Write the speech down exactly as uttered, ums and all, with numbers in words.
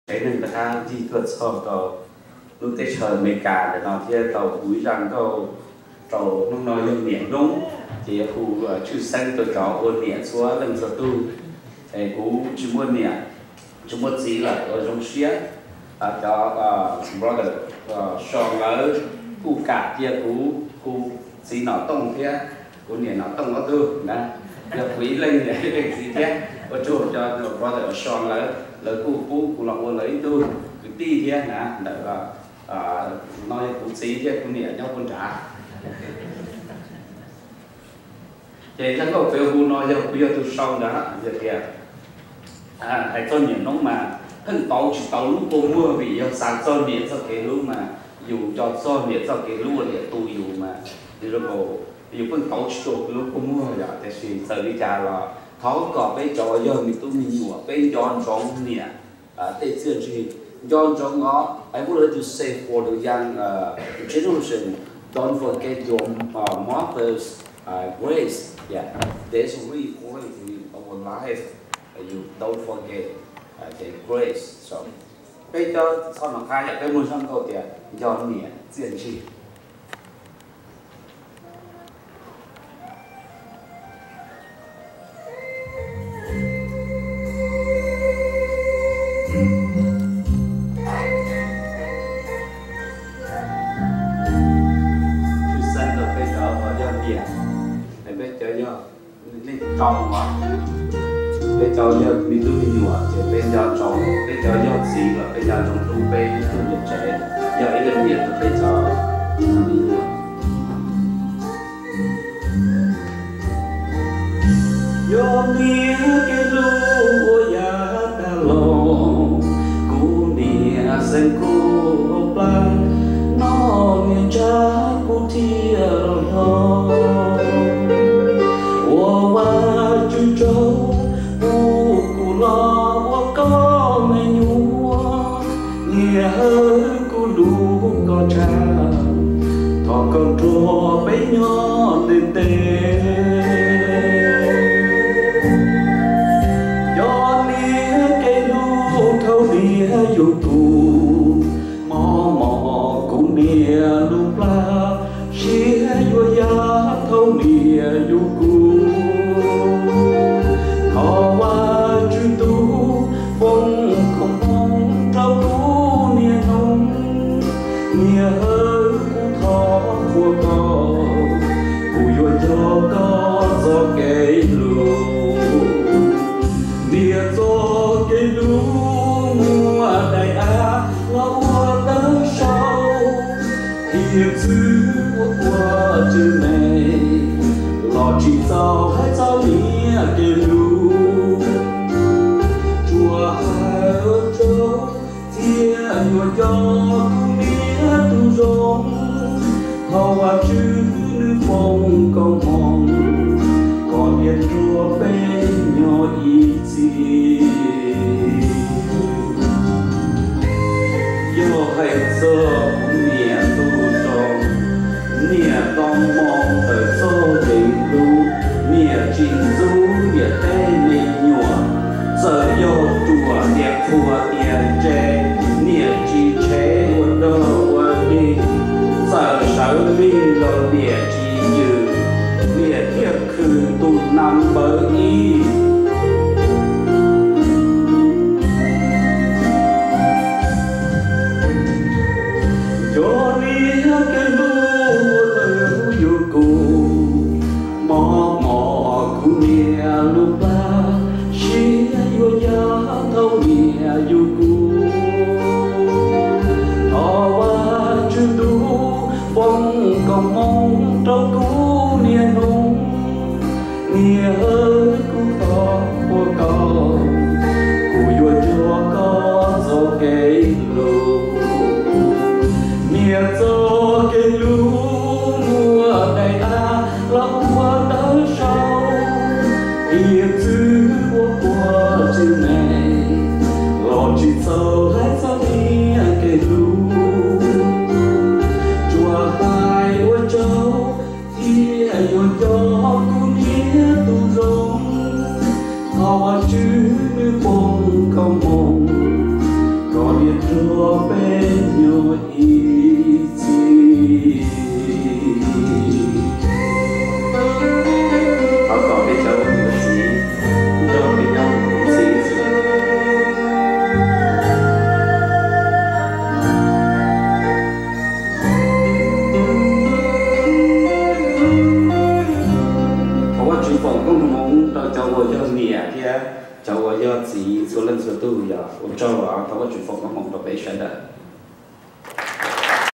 cái nên là ta di thuật sau tàu lúc tới chờ mấy cả để nó thì tàu cúi rằng tàu tàu nó nói lên miệng đúng thì khu chữ xanh tôi có ôn miệng xuống lần sau tu thì cú chữ muốn miệng chữ muốn gì là ở trong xuyên cho brother song ở cú cả kia cú cú gì nó tông thế cú miệng nó tông nó tư nè được quý lên để gì thế ở chỗ cho brother song ở lời cú cú cú lòng ôn lấy tu cái ti thế nè để là nói cú xí thế cú miệng nhau con trả vậy chắc có phải cú nói cho bây giờ tôi sau đó giờ kìa à hay cho nhiều nóng mà hơn tàu chỉ tàu lúc cô mua vì do sáng cho miệng cho cái lúc mà dù cho cho miệng cho cái lúc để tôi dù mà thì rồi bộ dù con tàu chỉ tàu lúc cô mua rồi thì suy sợ đi trả là tháo cỏ bây giờ giờ mình tôi mình nhủ bây giờ trong miệng à tết xưa gì John John ngó I would like to say for the young uh, generation don't forget your uh, mother's uh, grace. Yeah, there's a really quality in our life. Uh, you don't forget uh, the grace. So, bây giờ sau nó khai cái môn sang câu tiền do nghĩa diễn gì. Trong quá bây giờ giờ mình tu mình nhủ chỉ bây giờ trong bây giờ giờ gì là bây giờ trong tu bây tu nhập trẻ giờ cái lần việc là bây giờ mình nhủ yo nia cái lu ya ta lo cu nia sen cu plan nó nia cha cu tia lo châu u cụ lo có mê nhúa nghe hơi cụ lú có cha thọ con trò bé nhỏ tên tê do nia cây lú thâu nia dù tù mò mò cụ nia lú la xía vô ya thâu nia dù cụ họ qua chữ tu phong không mong trao cú nia nông nia hơi cú thọ của cò cú vô cho có do cây lù nia do cây lù mùa đại á lo tới sau hiệp dư qua chữ này lo chỉ sao hay sao nia cây lù nhua cho tu mía tu rong hầu hoa chữ nữ phong công hồng còn biết rùa bên nhỏ ý gì yo hay giờ mía tu rong mía con mong tới số tình lu mía trình du mía tên này nhua giờ yo chùa đẹp phùa tiền trẻ nia chi chế quân đô quân đi sợ sợ mi lo nia chi như nia thiệp khử tu năm bờ y cho nia cái lu từ yêu cụ mò mò cụ nia lúc ba xí yêu ya thâu nia yêu cụ phong còn mong trao cú nia nung nia ơi cú to của con cú vô cho có do cây lù nia do cây lù mùa đầy ta lắm qua tới sau hiệp dư qua chữ này lo chỉ sâu hay sao nia cây lù yo cho cu nia tu rong hoa chữ nữ phong không mong 若被有一起。เขาก่อให้เจ้าอยู่สีเจ้าเป็นเจ้าสีสีเพราะว่าจุดฟองก็มองเราเจ้าวัวยอดเนี่ยที่เจ้าวัวยอดสีส่วนเล่นส่วนตู้อย่าผมเจ้าว่าเพราะว่าจุดฟองก็มองเราไปใช้ได้